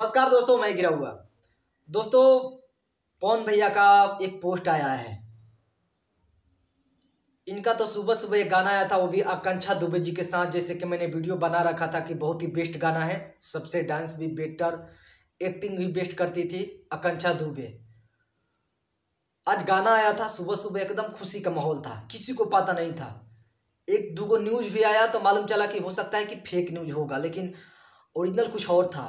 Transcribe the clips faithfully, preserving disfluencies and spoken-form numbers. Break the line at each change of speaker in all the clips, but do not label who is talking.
नमस्कार दोस्तों, मैं गिरा हुआ दोस्तों। पवन भैया का एक पोस्ट आया है। इनका तो सुबह सुबह एक गाना आया था, वो भी आकांक्षा दुबे जी के साथ। जैसे कि मैंने वीडियो बना रखा था कि बहुत ही बेस्ट गाना है, सबसे डांस भी बेटर, एक्टिंग भी बेस्ट करती थी आकांक्षा दुबे। आज गाना आया था सुबह सुबह, एकदम खुशी का माहौल था, किसी को पता नहीं था। एक दूगो न्यूज भी आया तो मालूम चला कि हो सकता है कि फेक न्यूज होगा, लेकिन ओरिजिनल कुछ और था।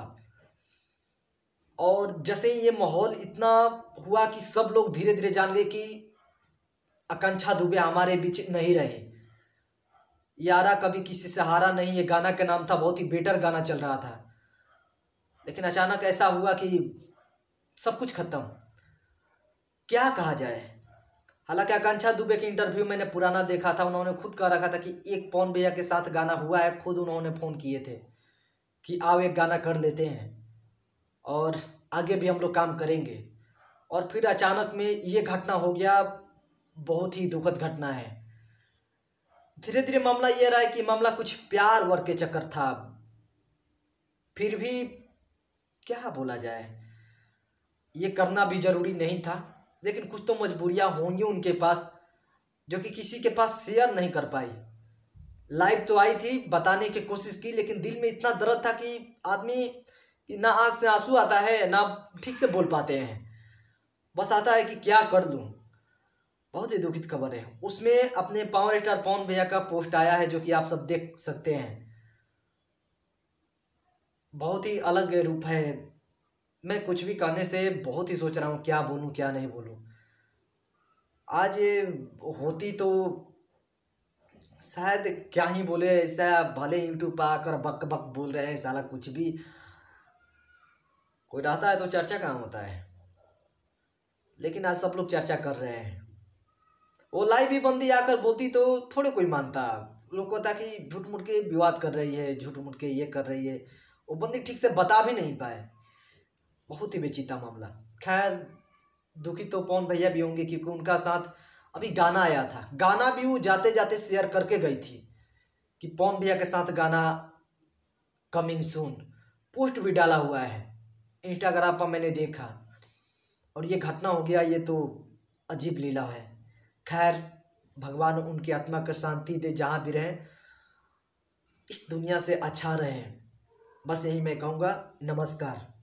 और जैसे ये माहौल इतना हुआ कि सब लोग धीरे धीरे जान गए कि आकांक्षा दुबे हमारे बीच नहीं रहे। यारा कभी किसी से हारा नहीं, ये गाना का नाम था, बहुत ही बेटर गाना चल रहा था। लेकिन अचानक ऐसा हुआ कि सब कुछ खत्म। क्या कहा जाए। हालांकि आकांक्षा दुबे के इंटरव्यू मैंने पुराना देखा था, उन्होंने खुद कह रखा था कि एक पवन भैया के साथ गाना हुआ है। खुद उन्होंने फ़ोन किए थे कि आओ एक गाना कर लेते हैं और आगे भी हम लोग काम करेंगे। और फिर अचानक में ये घटना हो गया, बहुत ही दुखद घटना है। धीरे धीरे मामला ये रहा है कि मामला कुछ प्यार वर्क के चक्कर था। फिर भी क्या बोला जाए, ये करना भी जरूरी नहीं था, लेकिन कुछ तो मजबूरियां होंगी उनके पास, जो कि किसी के पास शेयर नहीं कर पाई। लाइव तो आई थी, बताने की कोशिश की, लेकिन दिल में इतना दर्द था कि आदमी कि ना आँख से आंसू आता है, ना ठीक से बोल पाते हैं, बस आता है कि क्या कर लूँ। बहुत ही दुखित खबर है। उसमें अपने पावर स्टार पवन भैया का पोस्ट आया है, जो कि आप सब देख सकते हैं। बहुत ही अलग रूप है। मैं कुछ भी कहने से बहुत ही सोच रहा हूँ क्या बोलूँ क्या नहीं बोलूँ। आज ये होती तो शायद क्या ही बोले, ऐसा भले यूट्यूब पर आकर बक बक बोल रहे हैं, साला कुछ भी कोई रहता है तो चर्चा कहाँ होता है। लेकिन आज सब लोग चर्चा कर रहे हैं। वो लाइव भी बंदी आकर बोलती तो थोड़े कोई मानता। लोग कहता कि झूठ मूठ के विवाद कर रही है, झूठ मूठ के ये कर रही है। वो बंदी ठीक से बता भी नहीं पाए। बहुत ही बेचीता मामला। खैर, दुखी तो पवन भैया भी होंगे, क्योंकि उनका साथ अभी गाना आया था। गाना भी वो जाते जाते शेयर करके गई थी कि पवन भैया के साथ गाना कमिंग सून। पोस्ट भी डाला हुआ है इंस्टाग्राम पर, मैंने देखा। और ये घटना हो गया, ये तो अजीब लीला है। खैर, भगवान उनकी आत्मा को शांति दे, जहाँ भी रहे इस दुनिया से अच्छा रहे, बस यही मैं कहूँगा। नमस्कार।